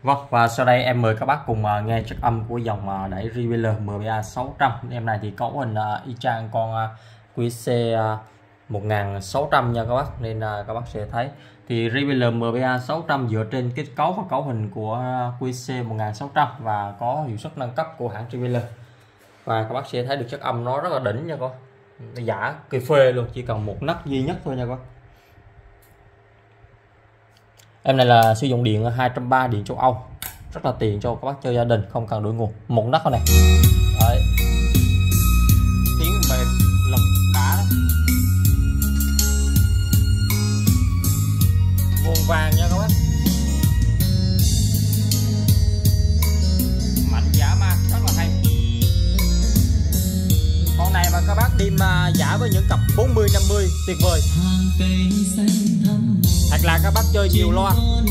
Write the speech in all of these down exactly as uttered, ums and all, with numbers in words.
Vâng, và sau đây em mời các bác cùng uh, nghe chất âm của dòng uh, đẩy Revealer M B A sáu trăm. Em này thì cấu hình uh, y chang con uh, Q C uh, một nghìn sáu trăm nha các bác, nên uh, các bác sẽ thấy thì Revealer M B A sáu trăm dựa trên kết cấu và cấu hình của uh, Q C một nghìn sáu trăm và có hiệu suất nâng cấp của hãng Revealer. Và các bác sẽ thấy được chất âm nó rất là đỉnh nha các bác, nó giả cây phê luôn, chỉ cần một nấc duy nhất thôi nha các bác. Em này là sử dụng điện hai trăm ba mươi điện châu Âu, rất là tiện cho các bác chơi gia đình, không cần đổi nguồn, một nấc thôi này. Đấy, tiếng mềm lực đã đó, vuông vàng nha các bác, mạnh giả ma rất là hay. Con này mà các bác đem giả với những cặp bốn mươi năm mươi tuyệt vời. Hoặc là các bác chơi nhiều loa.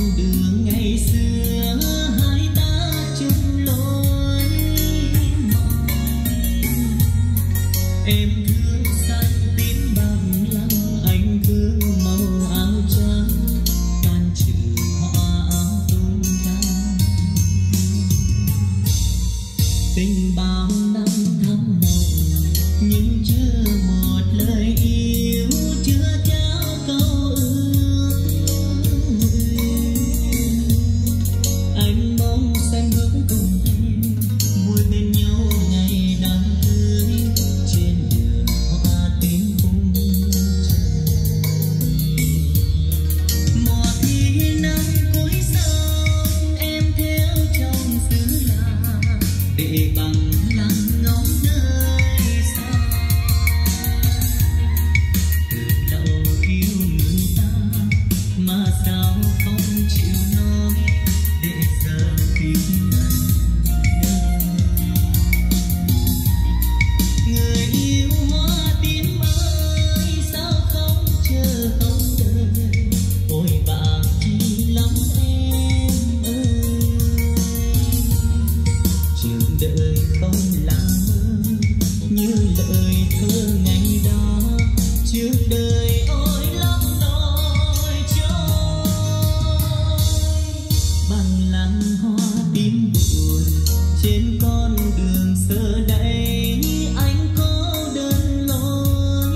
Em thương xanh tím bằng lăng, anh thương màu áo trắng, tan trừ hoa áo tung tăng. Tình bao năm thắm nồng nhưng chưa một lời yêu, chưa trao câu ước. Anh mong xanh bước cùng em vui bên nhau ngày đám cưới. Để bằng lăng ngóng nơi xa, từ lâu yêu người ta mà sao không chịu nói, để giờ tìm anh. Người yêu hoa tím ơi, sao không chờ không đợi, vội vàng chi lắm em ơi. Trường đời không làm mơ như lời thơ ngày đó, trường đời ôi lắm nỗi trôi. Bằng lăng hoa tím buồn trên con đường xưa đây, anh có đơn lối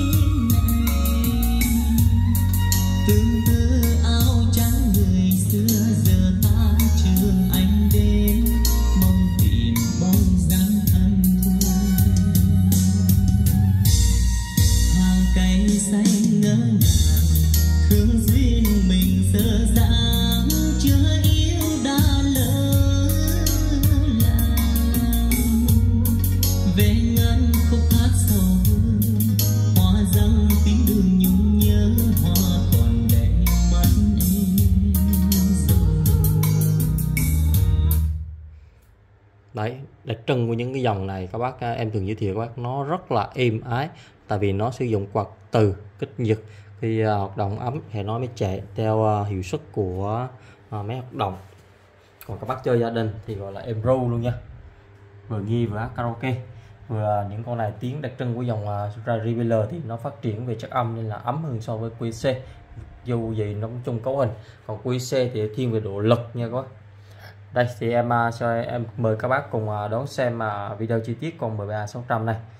này. Tương tư áo trắng người xưa giờ ta trường anh đến, mong tìm bóng dáng thân thương. Hàng cây xanh ngỡ ngàng thương duyên mình dở dang, chưa yêu đã lỡ làng. Về ngân khúc hát sầu hương, hoa răng tiếng đường nhung nhớ, hoa còn đầy mắt em rồi. Đấy, đặc trưng của những cái dòng này các bác, em thường giới thiệu các bác, nó rất là êm ái, tại vì nó sử dụng quạt từ kích giật khi uh, hoạt động ấm hệ nói mới chạy theo uh, hiệu suất của uh, máy hoạt động. Còn các bác chơi gia đình thì gọi là êm ru luôn nha, vừa ghi vừa hát karaoke. Vừa những con này tiếng đặc trưng của dòng uh, Revealer thì nó phát triển về chất âm nên là ấm hơn so với Q C, dù gì nó cũng chung cấu hình. Còn Q C thì thiên về độ lực nha các bác. Đây thì em uh, cho em mời các bác cùng uh, đón xem uh, video chi tiết con M B A sáu trăm này.